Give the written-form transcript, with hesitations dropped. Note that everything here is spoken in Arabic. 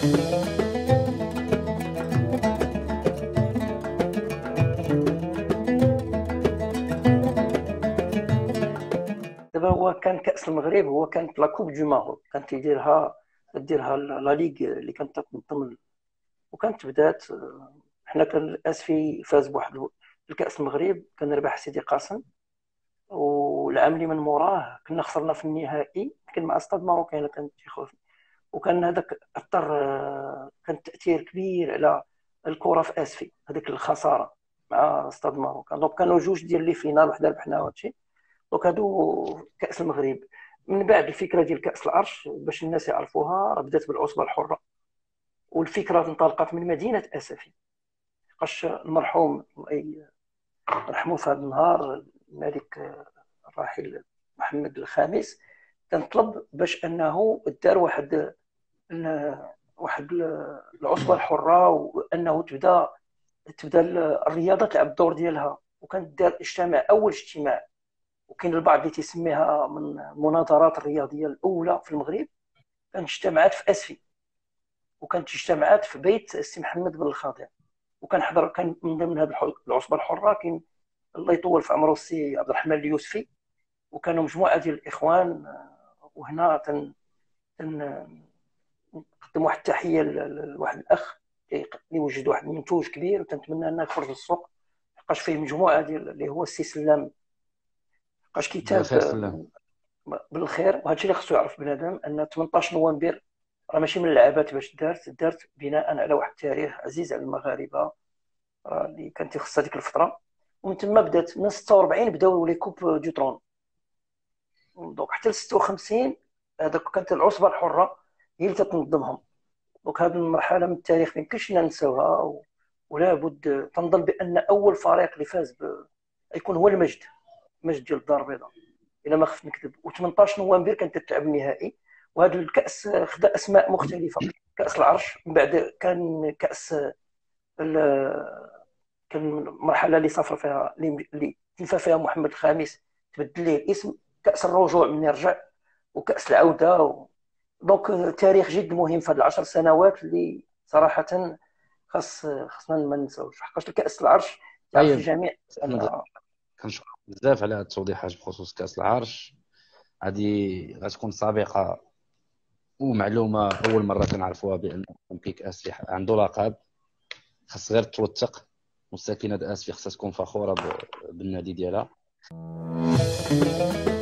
دابا هو كان كأس المغرب، هو كانت لا كوب دو ماروك، كانت يديرها لا ليغ اللي كانت تنظم. وكانت بدات، حنا كان الاسفي فاز بواحد الكأس المغرب، كان ربح سيدي قاسم. والعام اللي من موراه كنا خسرنا في النهائي، كان مع استاد ماروكان اللي كانت تيخوف. وكان هذاك اثر، كان تاثير كبير على الكره في اسفي، هذيك الخساره مع استاد ماروكان. دونك كانوا جوج ديال لي فينال، وحده ربحنا وهادشي. دونك هادو كاس المغرب. من بعد الفكره ديال كاس العرش باش الناس يعرفوها، راه بدات بالعصبه الحره، والفكره انطلقت من مدينه اسفي. لقاش المرحوم الله يرحمه في هذا النهار، الملك الراحل محمد الخامس، كان طلب باش انه دار واحد العصبه الحره، وانه تبدا الرياضه تلعب الدور ديالها. وكان دار اول اجتماع، وكاين البعض اللي تيسميها من المناظرات الرياضيه الاولى في المغرب، كانت اجتمعات في اسفي، وكانت اجتمعات في بيت السي محمد بن الخضير. وكان حضر، كان من ضمن هذه العصبه الحره كاين الله يطول في عمره السي عبد الرحمن اليوسفي، وكانوا مجموعه ديال الاخوان. وهنا نقدم واحد التحيه لواحد الاخ اللي يوجد واحد المنتوج كبير، وتنتمنى انه يخرج للسوق، لقاش فيه مجموعه ديال اللي هو السي سلام، لقاش كتاب بخير سلام. بالخير. وهذا الشيء اللي خصو يعرف بنادم، ان 18 نوفمبر راه ماشي من اللعابات باش دارت بناء على واحد التاريخ عزيز على المغاربه، اللي كانت تيخص هذيك الفتره. ومن ثم بدات من 46 بداو لي كوب دو ترون، دونك حتى ل 56 هذاك كانت العصبه الحره هي اللي تتنظمهم. دونك هذه المرحله من التاريخ ما يمكنش ننساوها. ولا بد تنظن بان اول فريق اللي فاز يكون هو المجد ديال الدار البيضاء، الا ما خفت نكذب. و18 نوفمبر كانت تلعب النهائي. وهذا الكاس خدا اسماء مختلفه: كاس العرش، من بعد كان كاس كان المرحله اللي سافر فيها، اللي تنفى فيها محمد الخامس، تبدل ليه الاسم كاس الرجوع من يرجع، وكاس العوده دونك تاريخ جد مهم في هذه العشر سنوات اللي صراحه خصنا ما ننساوش، حقاش كاس العرش تعرف طيب الجميع احمد، ان. كنشكرك بزاف على هاد التوضيحات بخصوص كأس العرش. هذه غتكون سابقة ومعلومة أول مرة كنعرفوها بأن أولمبيك آسيا عنده لقب. خاص غير توثق، والساكنة آسيا خاصها تكون فخورة بالنادي ديالها.